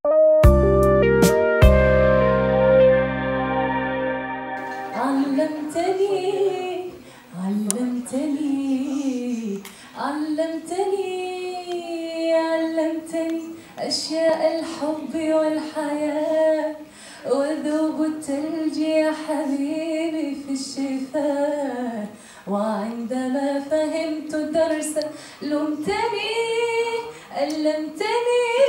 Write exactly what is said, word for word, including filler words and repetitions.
علمتني علمتني علمتني علمتني أشياء الحب والحياة، وذوب الثلج يا حبيبي في الشفاه. وعندما فهمت درسا لمتني ألمتني